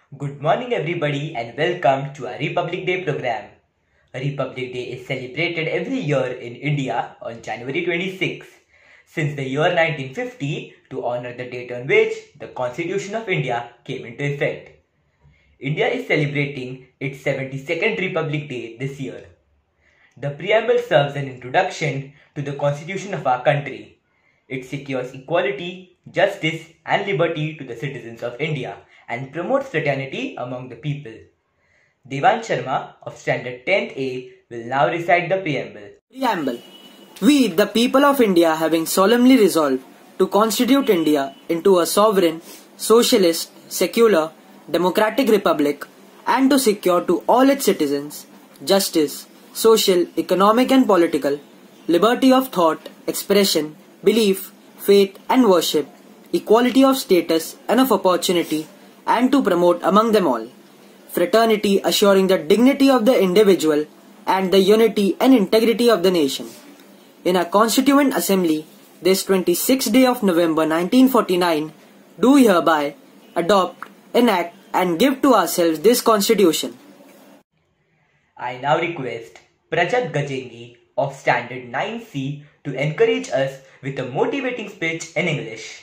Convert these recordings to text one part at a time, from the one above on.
Good morning, everybody, and welcome to our Republic Day program. Republic Day is celebrated every year in India on January 26, since the year 1950 to honor the date on which the Constitution of India came into effect. India is celebrating its 72nd Republic Day this year. The preamble serves an introduction to the Constitution of our country. It secures equality, justice, and liberty to the citizens of India and promotes fraternity among the people. Devan Sharma of Standard 10th A will now recite the preamble. Preamble. We, the people of India, having solemnly resolved to constitute India into a sovereign, socialist, secular, democratic republic, and to secure to all its citizens justice, social, economic and political, liberty of thought, expression, belief, faith and worship, equality of status and of opportunity, and to promote among them all fraternity, assuring the dignity of the individual and the unity and integrity of the nation. In our Constituent Assembly, this 26th day of November 1949, do hereby adopt, enact and give to ourselves this Constitution. I now request Prajat Gajengi of Standard 9C to encourage us with a motivating speech in English.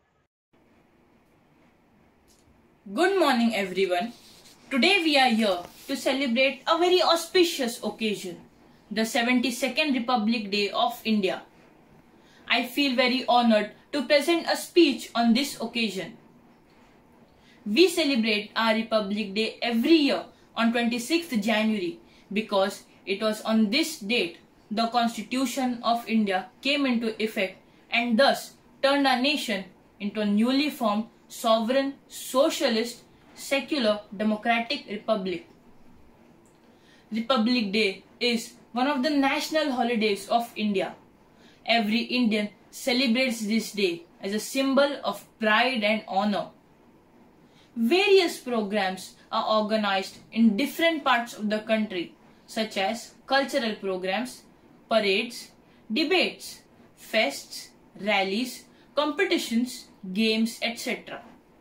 Good morning, everyone. Today we are here to celebrate a very auspicious occasion, the 72nd Republic Day of India. I feel very honored to present a speech on this occasion. We celebrate our Republic Day every year on 26th January because it was on this date the Constitution of India came into effect and thus turned our nation into a newly formed sovereign, socialist, secular, democratic republic. Republic Day is one of the national holidays of India. Every Indian celebrates this day as a symbol of pride and honor. Various programs are organized in different parts of the country, such as cultural programs, parades, debates, fests, rallies, competitions, games, etc.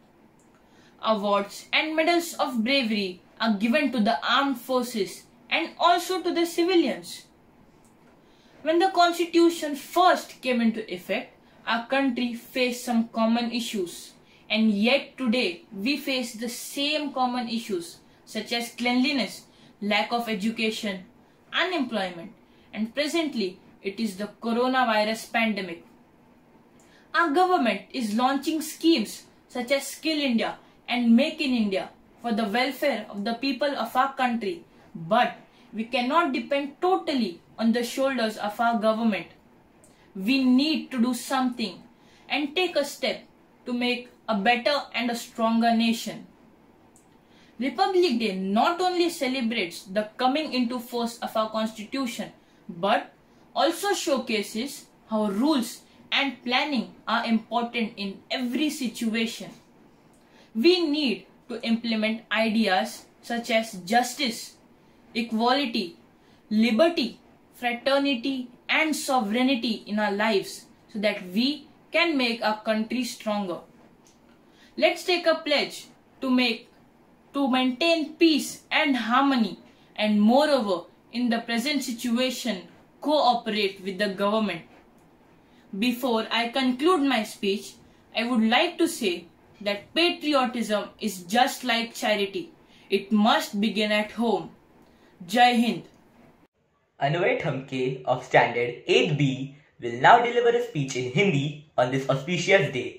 Awards and medals of bravery are given to the armed forces and also to the civilians. When the Constitution first came into effect, our country faced some common issues, and yet today we face the same common issues such as cleanliness, lack of education, unemployment, and presently it is the coronavirus pandemic. Our government is launching schemes such as Skill India and Make in India for the welfare of the people of our country, but we cannot depend totally on the shoulders of our government. We need to do something and take a step to make a better and a stronger nation. Republic Day not only celebrates the coming into force of our Constitution, but also showcases how rules and planning are important in every situation. We need to implement ideas such as justice, equality, liberty, fraternity and sovereignty in our lives so that we can make our country stronger. Let's take a pledge to maintain peace and harmony, and moreover in the present situation cooperate with the government. Before I conclude my speech, I would like to say that patriotism is just like charity. It must begin at home. Jai Hind. Anuvay Thamke of Standard 8B will now deliver a speech in Hindi on this auspicious day.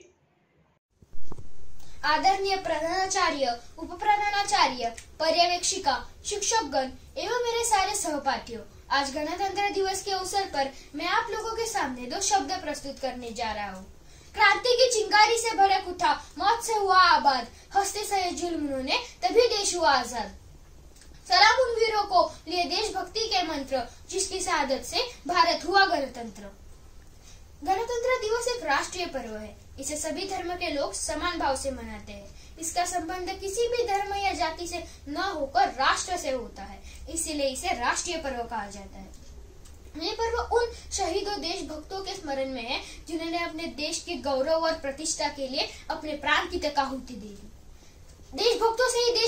आदरणीय प्रधानाचार्य, उप प्रधानाचार्य, पर्यवेक्षिका, शिक्षकगण एवं मेरे सारे सहपाठियों, आज गणतंत्र दिवस के अवसर पर मैं आप लोगों के सामने दो शब्द प्रस्तुत करने जा रहा हूँ। क्रांति की चिंगारी से भड़क उठा, मौत से हुआ आबाद, हंसते सहे जुल्म उन्होंने, तभी देश हुआ आजाद। सलाम उन वीरों को लिए देशभक्ति के मंत्र, जिसकी शहादत से भारत हुआ गणतंत्र। गणतंत्र दिवस एक राष्ट्रीय पर्व है। इसे सभी धर्म के लोग समान भाव से मनाते हैं। इसका संबंध किसी भी धर्म या जाति से न होकर राष्ट्र से होता है, इसीलिए इसे राष्ट्रीय पर्व कहा जाता है। ये पर्व उन शहीदों देशभक्तों के स्मरण में है जिन्होंने अपने देश के गौरव और प्रतिष्ठा के लिए अपने प्राण की तक आहुति दी। देशभक्तों से ही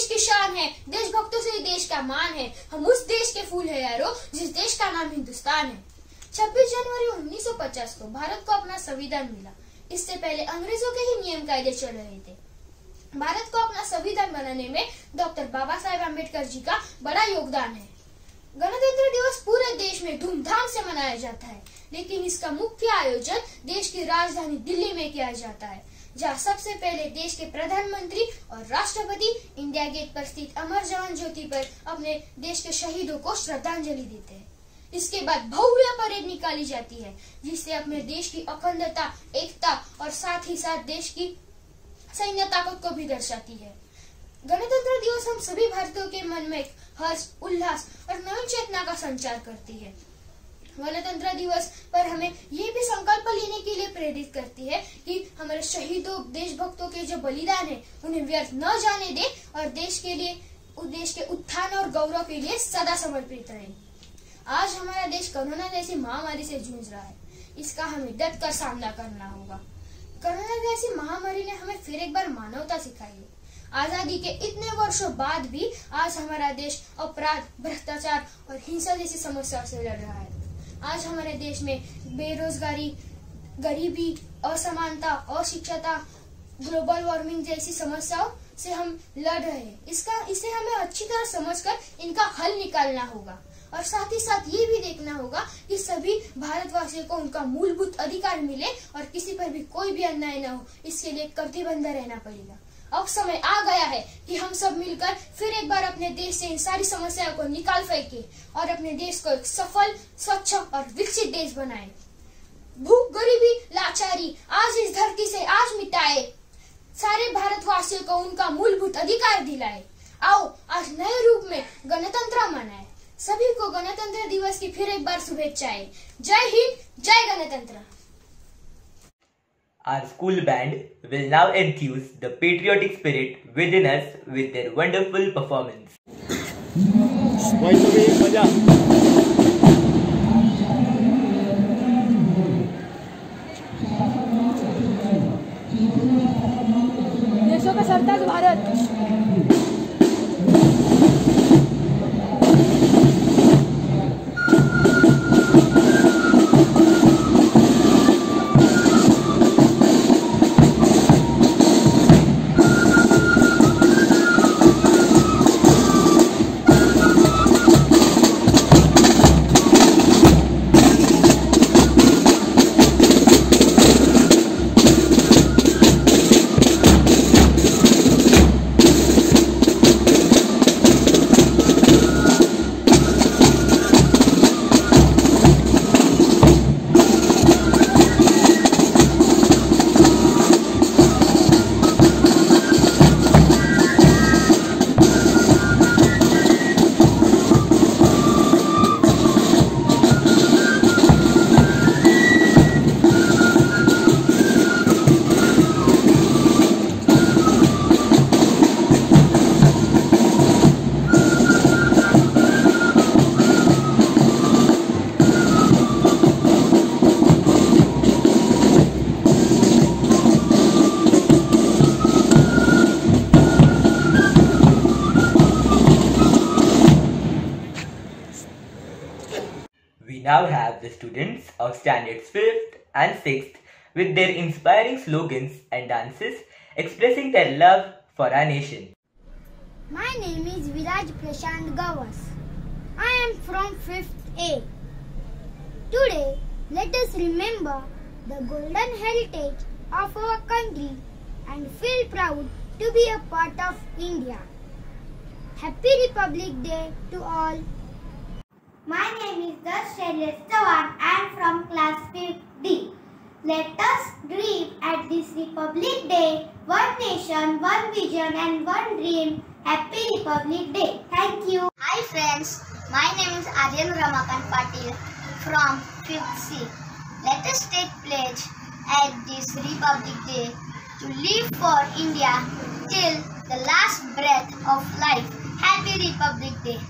बलिदान है, देशभक्तों से ही देश का मान है। हम उस देश के फूल है यारो, जिस देश का नाम हिंदुस्तान है। 26 जनवरी 1950 को भारत को अपना संविधान मिला। इससे पहले अंग्रेजों के ही नियम कायदे चल रहे थे। भारत को अपना संविधान बनाने में डॉक्टर बाबा साहेब आम्बेडकर जी का बड़ा योगदान है। गणतंत्र दिवस पूरे देश में धूमधाम से मनाया जाता है, लेकिन इसका मुख्य आयोजन देश की राजधानी दिल्ली में किया जाता है, जहां सबसे पहले देश के प्रधानमंत्री और राष्ट्रपति इंडिया गेट पर स्थित अमर जवान ज्योति पर अपने देश के शहीदों को श्रद्धांजलि देते हैं। इसके बाद भव्य परेड निकाली जाती है, जिससे अपने देश की अखंडता, एकता और साथ ही साथ देश की सैन्य ताकत को भी दर्शाती है। गणतंत्र दिवस हम सभी भारतीयों के मन में हर्ष, उल्लास और नवीन चेतना का संचार करती है। गणतंत्र दिवस पर हमें ये भी संकल्प लेने के लिए प्रेरित करती है कि हमारे शहीदों, देशभक्तों के जो बलिदान है उन्हें व्यर्थ न जाने दे और देश के उत्थान और गौरव के लिए सदा समर्पित रहे। आज हमारा देश कोरोना जैसी महामारी से जूझ रहा है, इसका हमें डट कर सामना करना होगा। कोरोना जैसी महामारी ने हमें फिर एक बार मानवता सिखाई है। आजादी के इतने वर्षों बाद भी आज हमारा देश अपराध, भ्रष्टाचार और हिंसा जैसी समस्याओं से लड़ रहा है। आज हमारे देश में बेरोजगारी, गरीबी, असमानता, अशिक्षता, ग्लोबल वार्मिंग जैसी समस्याओं से हम लड़ रहे हैं। इसे हमें अच्छी तरह समझकर इनका हल निकालना होगा और साथ ही साथ ये भी देखना होगा कि सभी भारतवासियों को उनका मूलभूत अधिकार मिले और किसी पर भी कोई भी अन्याय न हो। इसके लिए कटिबद्ध रहना पड़ेगा। अब समय आ गया है कि हम सब मिलकर फिर एक बार अपने देश से इन सारी समस्याओं को निकाल फेंके और अपने देश को एक सफल, स्वच्छ और विकसित देश बनाए। भूख, गरीबी, लाचारी आज इस धरती से आज मिटाए, सारे भारतवासियों को उनका मूलभूत अधिकार दिलाए। आओ आज नए रूप में गणतंत्र मनाए। सभी को गणतंत्र दिवस की फिर एक बार शुभेच्छाएं। जय हिंद, जय गणतंत्र। Our school band will now enthuse the patriotic spirit within us with their wonderful performance. देशों का सरताज Bharat. We now have the students of standards 5th and 6th with their inspiring slogans and dances expressing their love for our nation. My name is Viraj Prashant Gawas. I am from 5th A. Today, let us remember the golden heritage of our country and feel proud to be a part of India. Happy Republic Day to all. My name is Darsh Shailesh Chavan. I am from class 5th D. Let us dream at this Republic Day. One nation, one vision and one dream. Happy Republic Day. Thank you. Hi friends, my name is Aryan Ramakant Patil from 5th C. Let us take pledge at this Republic Day to live for India till the last breath of life. Happy Republic Day.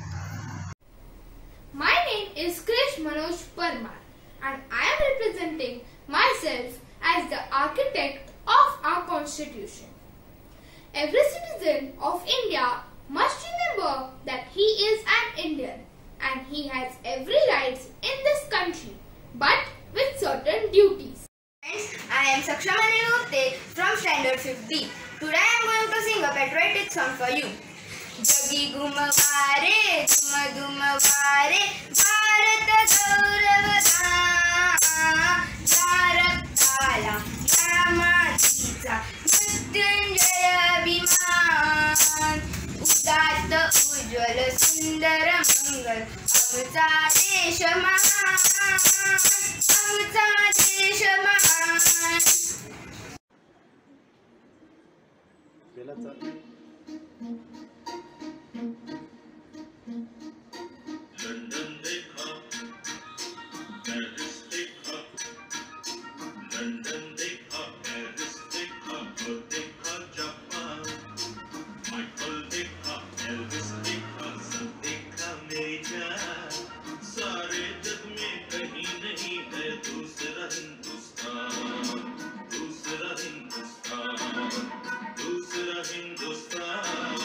My name is Krish Manoj Parmar and I am representing myself as the architect of our constitution. Every citizen of India must favorite song for you. जगी घुमवारे धुम धुमवारे भारत गौरवगान झाला रामाजीचा मृत्युंजय अभिमान उदात्त उज्ज्वल सुंदर मंगल आमचा देश महान आमचा देश महान. लंदन देखा, पेरिस देखा, लंदन देखा, पेरिस देखा, और देखा जापान. माइकल देखा, एल्विस देखा, सब देखा मेरी जान. सारे जग में कहीं नहीं है दूसरा हिंदुस्तान, दूसरा हिंदुस्तान, दूसरा हिंदुस्तान.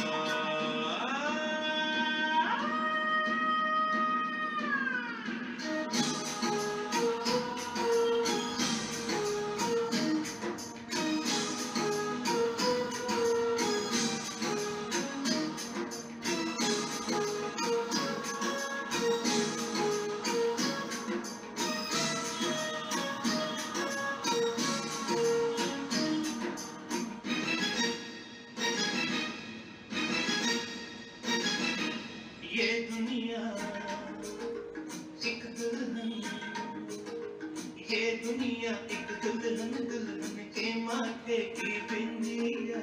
ये दुनिया एक दुल्हन, ये दुनिया एक दुल्हन, दुल्हन के माथे की बिंदिया.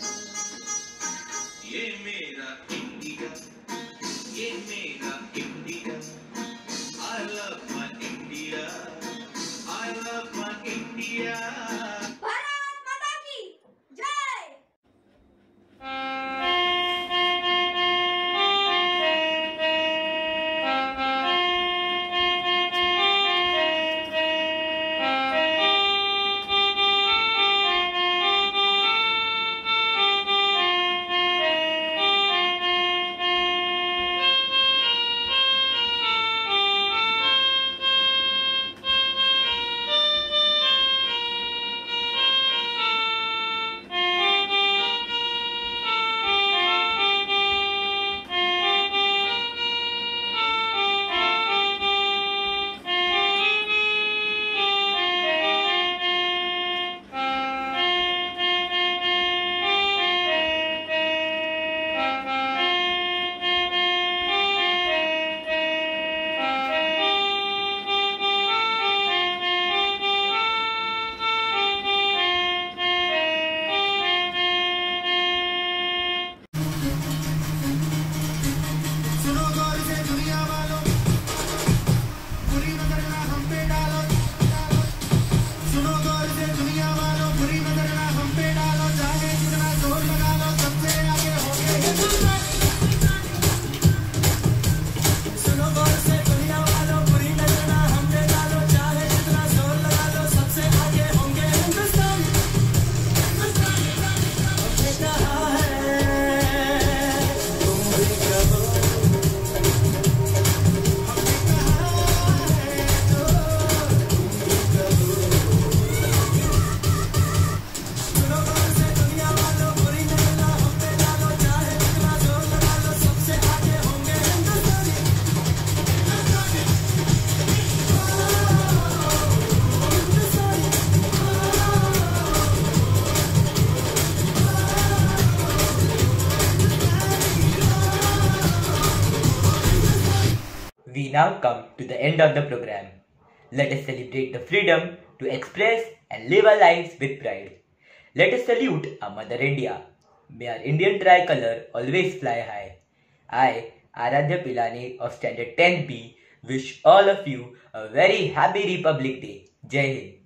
ये मेरा इंडिया, ये मेरा India. I love my India, I love my India. Bharat माता की जय. We now come to the end of the program. Let us celebrate the freedom to express and live our lives with pride. Let us salute our Mother India. May our Indian tricolor always fly high. I, Aradhya Pilani of Standard 10B, wish all of you a very happy Republic Day. Jai Hind.